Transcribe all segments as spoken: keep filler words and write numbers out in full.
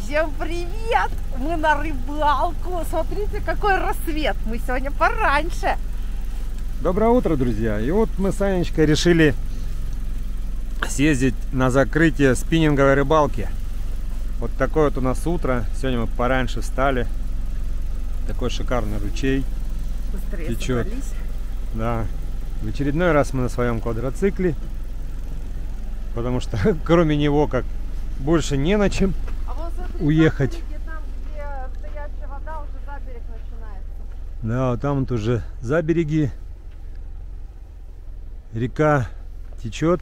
Всем привет! Мы на рыбалку. Смотрите, какой рассвет. Мы сегодня пораньше. Доброе утро, друзья. И вот мы с Анечкой решили съездить на закрытие спиннинговой рыбалки. Вот такое вот у нас утро. Сегодня мы пораньше встали. Такой шикарный ручей. Быстрее течет. собрались. Да. В очередной раз мы на своем квадроцикле. Потому что кроме него как больше не на чем А вот смотри, уехать. там, там, где стоящая вода, уже заберег начинается. Да, вот там вот уже за береги. Река течет.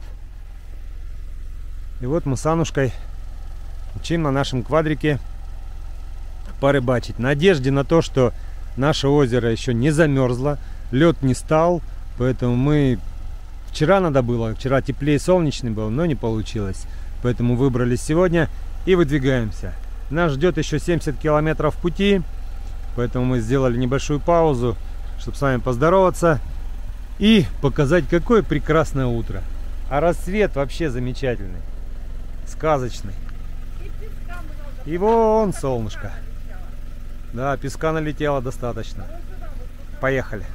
И вот мы с Анушкой учим на нашем квадрике порыбачить. В надежде на то, что наше озеро еще не замерзло, лед не стал. Поэтому мы... Вчера надо было, вчера теплее, солнечный был, но не получилось. Поэтому выбрались сегодня и выдвигаемся. Нас ждет еще семьдесят километров пути. Поэтому мы сделали небольшую паузу, чтобы с вами поздороваться и показать, какое прекрасное утро. А рассвет вообще замечательный, сказочный. И вон солнышко. Да, песка налетело достаточно. Поехали.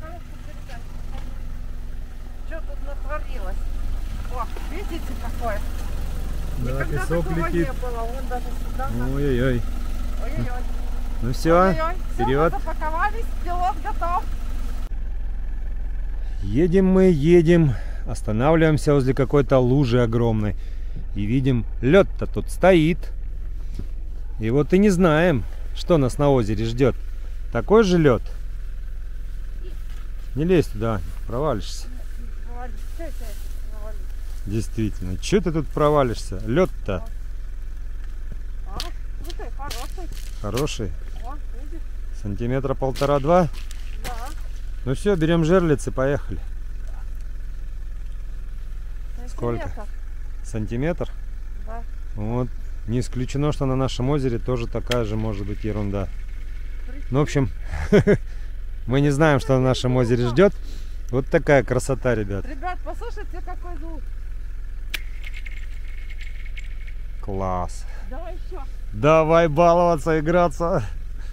Что тут натворилось? О, видите, какое? Да, Никогда песок такого летит. не было. Вон даже сюда. Ой-ой-ой. Ой-ой-ой. Ну все, Ой-ой-ой. вперед. Все, запаковались, пилот готов. Едем мы, едем. Останавливаемся возле какой-то лужи огромной. И видим, лед-то тут стоит. И вот и не знаем, что нас на озере ждет. Такой же лед. Не лезь туда, провалишься. Действительно, что ты тут провалишься? Лед-то А, слушай, хороший. хороший. О, видишь? Сантиметра полтора-два. Да. Ну все, берем жерлицы, поехали. Сколько? Сантиметр. Сантиметр? Да. Вот. Не исключено, что на нашем озере тоже такая же может быть ерунда. Ну, в общем, мы не знаем, что на нашем озере ждет. Вот такая красота, ребят. Ребят, послушайте, какой звук. Класс. Давай еще. Давай баловаться, играться.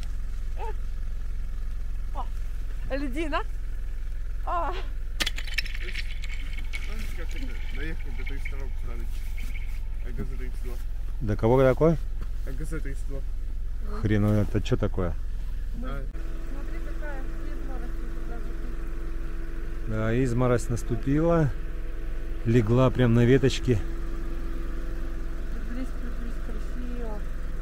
О, льдина. О. Да кого такой? тридцать два. Хрен, ну это что такое? Смотри, какая изморозь. Да, изморозь наступила. Легла прям на веточке. Приблизь, приблизь, красиво.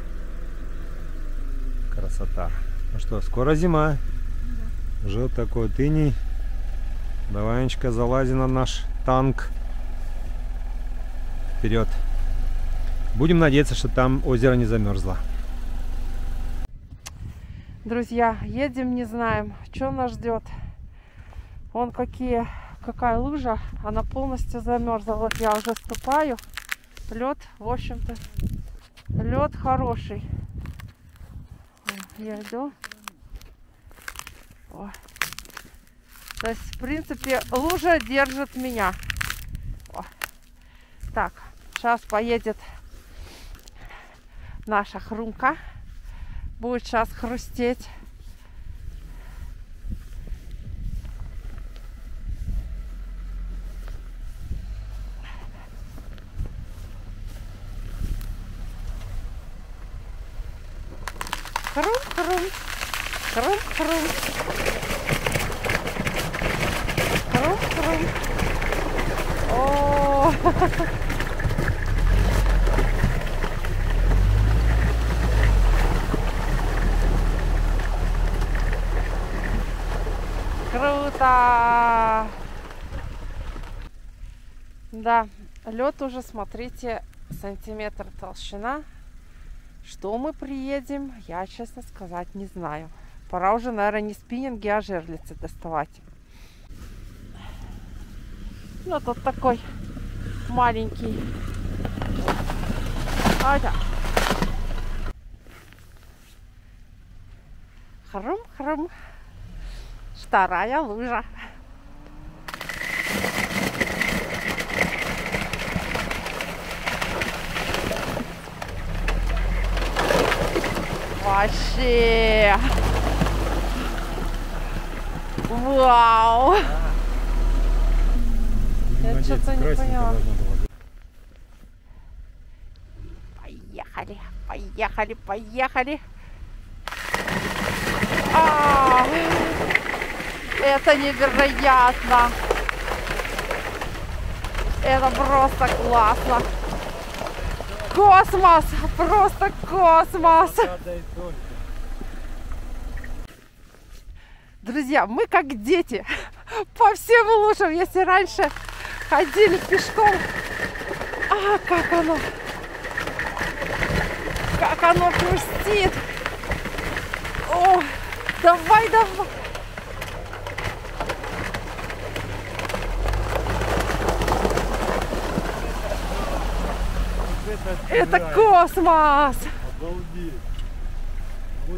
Красота. Ну что, скоро зима. Да. Уже вот такой вот иней. Давай, Анечка, залази на наш танк. Вперед. Будем надеяться, что там озеро не замерзло. Друзья, едем, не знаем, что нас ждет. Вон какие, какая лужа, она полностью замерзла. Вот я уже ступаю. Лед, в общем-то, лед хороший. Я иду. О. То есть, в принципе, лужа держит меня. О. Так, сейчас поедет наша хрумка. Будет сейчас хрустеть. Хрум-хрум. Хрум-хрум. Хрум-хрум. О! Круто! Да, лед уже, смотрите, сантиметр толщина. Что мы приедем, я, честно сказать, не знаю. Пора уже, наверное, не спиннинги, а жерлицы доставать. Ну, тут такой маленький. А, да. Хрум-хрум. Вторая лужа. Вообще. Вау. Я что-то не поняла. Поехали, поехали, поехали. А, это невероятно. Это просто классно. Космос, просто космос. Друзья, мы как дети по всем лужам. Если раньше ходили пешком, а как оно, как оно хрустит. О, давай, давай. Это космос. Обалдеть. Вот.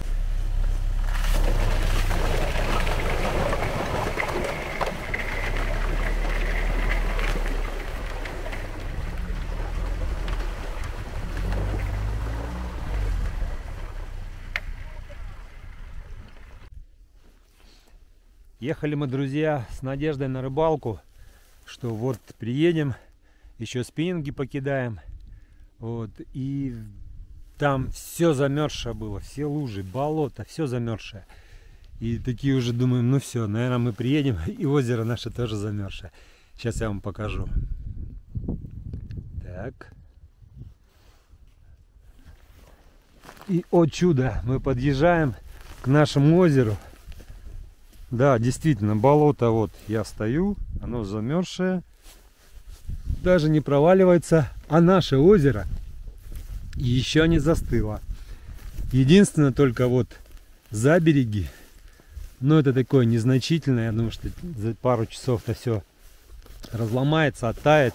Ехали мы, друзья, с надеждой на рыбалку, что вот приедем, еще спиннинги покидаем, вот, и там все замерзшее было, все лужи, болото, все замерзшее. И такие уже думаем, ну все, наверное, мы приедем, и озеро наше тоже замерзшее. Сейчас я вам покажу. Так. И, о чудо, мы подъезжаем к нашему озеру. Да, действительно, болото, вот я стою, оно замерзшее, даже не проваливается, а наше озеро еще не застыло. Единственное, только вот за береги, но это такое незначительное, я думаю, что за пару часов-то все разломается, оттает.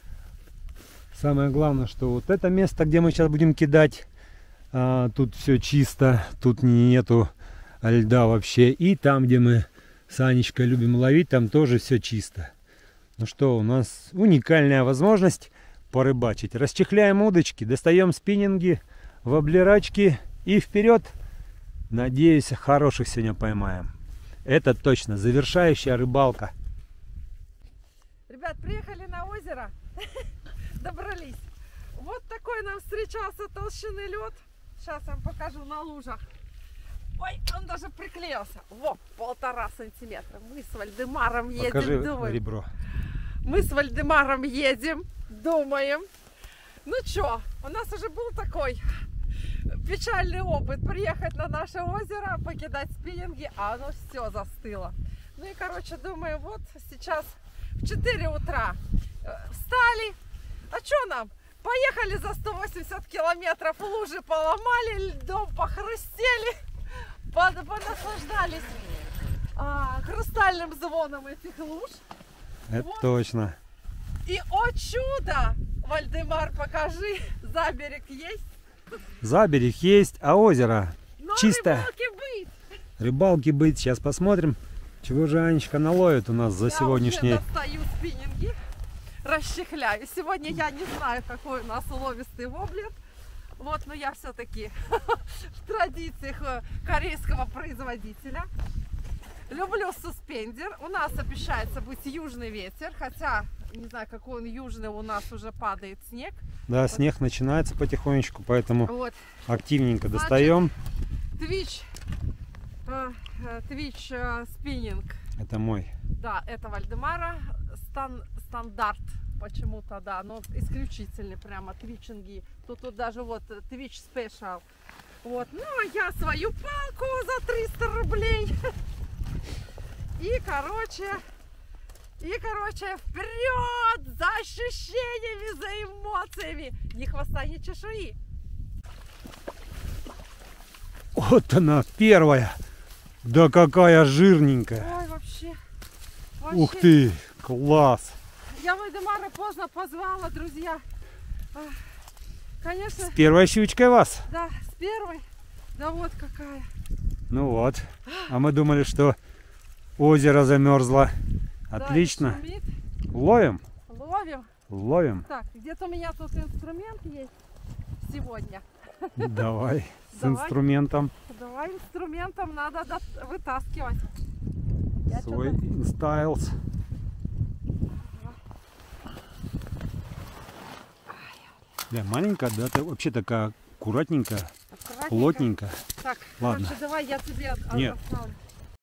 Самое главное, что вот это место, где мы сейчас будем кидать, а, тут все чисто, тут нету льда вообще. И там, где мы с Анечкой любим ловить, там тоже все чисто. Ну что, у нас уникальная возможность порыбачить. Расчехляем удочки, достаем спиннинги, воблерачки и вперед. Надеюсь, хороших сегодня поймаем. Это точно завершающая рыбалка. Ребят, приехали на озеро, добрались. Вот такой нам встречался толщины лед. Сейчас я вам покажу на лужах. Ой, он даже приклеился. Во, полтора сантиметра. Мы с Вальдемаром едем, Покажи думаем. ребро. Мы с Вальдемаром едем, думаем. Ну что, у нас уже был такой печальный опыт. Приехать на наше озеро, покидать спиннинги, а оно все застыло. Ну и, короче, думаю, вот сейчас в четыре утра встали. А что нам? Поехали за сто восемьдесят километров, лужи поломали, льдом похрустели. Понаслаждались а, хрустальным звоном этих луж. Это вот. точно. И, о чудо! Вальдемар, покажи, за берег есть? За берег есть, а озеро но чисто. Рыбалки быть. Рыбалки быть. Сейчас посмотрим, чего же Анечка наловит у нас за я сегодняшний. Уже достаю спиннинги, расчехляю. Сегодня я не знаю, какой у нас уловистый воблер. Вот, но я все-таки в традициях корейского производителя. Люблю суспендер. У нас обещается быть южный ветер, хотя не знаю, какой он южный, у нас уже падает снег. Да, вот. Снег начинается потихонечку, поэтому Вот. активненько Значит, достаем. Twitch, э, Twitch э, спиннинг. Это мой. Да, это Вальдемара. Стан, стандарт почему-то, да, но исключительный прямо твичинги. Тут, тут даже вот Twitch Special. Вот, ну а я свою палку за триста рублей. И, короче, и, короче, вперед за ощущениями, за эмоциями. Ни хвоста, ни чешуи. Вот она, первая. Да какая жирненькая. Ой, вообще. вообще. Ух ты, класс. Я Вальдемара поздно позвала, друзья. Конечно. С первой щучкой вас. Да, с первой. Да вот какая. Ну вот. А мы думали, что озеро замерзло. Отлично. Да, шумит. Ловим? Ловим. Ловим. Так, где-то у меня тут инструмент есть сегодня. Давай, с Давай. инструментом. Давай инструментом надо до- вытаскивать. Я Свой чё-то- InStyles. Да, маленькая, да, ты вообще такая аккуратненькая, аккуратненько. плотненькая. Так, Ладно. короче, давай я тебе от- Нет. оставлю.